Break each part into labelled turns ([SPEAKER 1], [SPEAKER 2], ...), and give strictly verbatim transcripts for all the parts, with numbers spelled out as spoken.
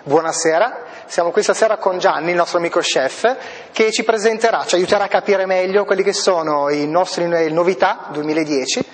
[SPEAKER 1] Buonasera, siamo qui stasera con Gianni, il nostro amico chef, che ci presenterà, ci aiuterà a capire meglio quelli che sono i nostri novità duemiladieci,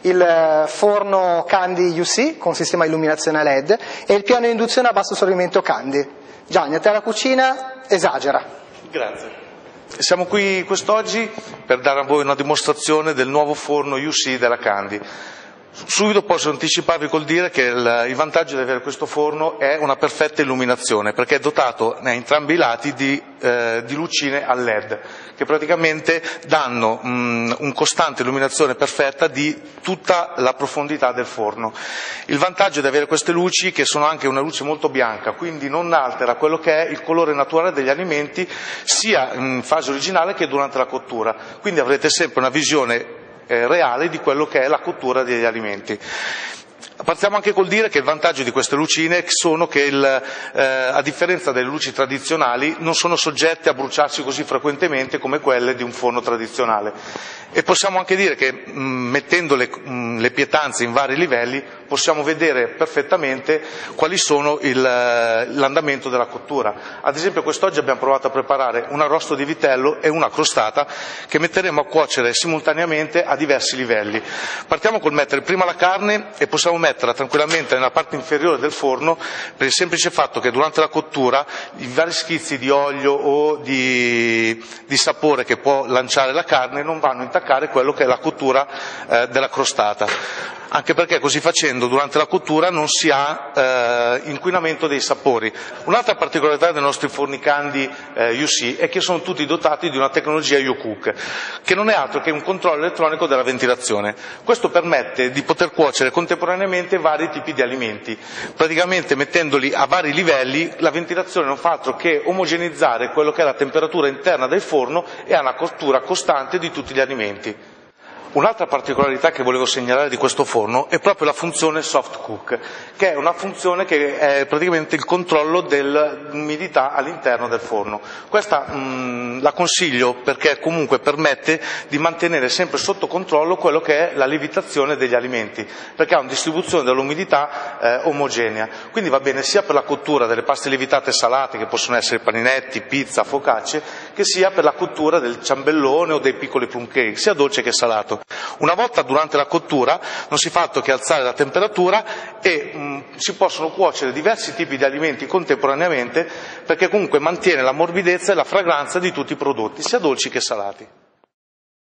[SPEAKER 1] il forno Candy U C con sistema illuminazione L E D e il piano di induzione a basso assorbimento Candy. Gianni, a te la cucina, esagera.
[SPEAKER 2] Grazie. Siamo qui quest'oggi per dare a voi una dimostrazione del nuovo forno U C della Candy. Subito posso anticiparvi col dire che il, il vantaggio di avere questo forno è una perfetta illuminazione, perché è dotato a entrambi i lati di, eh, di lucine a L E D, che praticamente danno mh, un costante illuminazione perfetta di tutta la profondità del forno. Il vantaggio di avere queste luci, che sono anche una luce molto bianca, quindi non altera quello che è il colore naturale degli alimenti, sia in fase originale che durante la cottura, quindi avrete sempre una visione Eh, reale di quello che è la cottura degli alimenti. Partiamo anche col dire che il vantaggio di queste lucine sono che, il, eh, a differenza delle luci tradizionali, non sono soggette a bruciarsi così frequentemente come quelle di un forno tradizionale. E possiamo anche dire che mh, mettendo le, mh, le pietanze in vari livelli possiamo vedere perfettamente quali sono il, l'andamento della cottura. Ad esempio quest'oggi abbiamo provato a preparare un arrosto di vitello e una crostata che metteremo a cuocere simultaneamente a diversi livelli. Partiamo col mettere prima la carne e possiamo metterla tranquillamente nella parte inferiore del forno, per il semplice fatto che durante la cottura i vari schizzi di olio o di, di sapore che può lanciare la carne non vanno a intaccare quello che è la cottura eh, della crostata, anche perché così facendo durante la cottura non si ha eh, inquinamento dei sapori. Un'altra particolarità dei nostri forni Candy eh, U C è che sono tutti dotati di una tecnologia U-Cook, che non è altro che un controllo elettronico della ventilazione. Questo permette di poter cuocere contemporaneamente vari tipi di alimenti. Praticamente mettendoli a vari livelli, la ventilazione non fa altro che omogeneizzare quello che è la temperatura interna del forno e ha una cottura costante di tutti gli alimenti. Un'altra particolarità che volevo segnalare di questo forno è proprio la funzione soft cook, che è una funzione che è praticamente il controllo dell'umidità all'interno del forno. Questa mh, la consiglio perché comunque permette di mantenere sempre sotto controllo quello che è la lievitazione degli alimenti, perché ha una distribuzione dell'umidità eh, omogenea, quindi va bene sia per la cottura delle paste lievitate salate, che possono essere paninetti, pizza, focacce, che sia per la cottura del ciambellone o dei piccoli plum cake, sia dolce che salato. Una volta durante la cottura non si fa altro che alzare la temperatura e mh, si possono cuocere diversi tipi di alimenti contemporaneamente, perché comunque mantiene la morbidezza e la fragranza di tutti i prodotti, sia dolci che salati.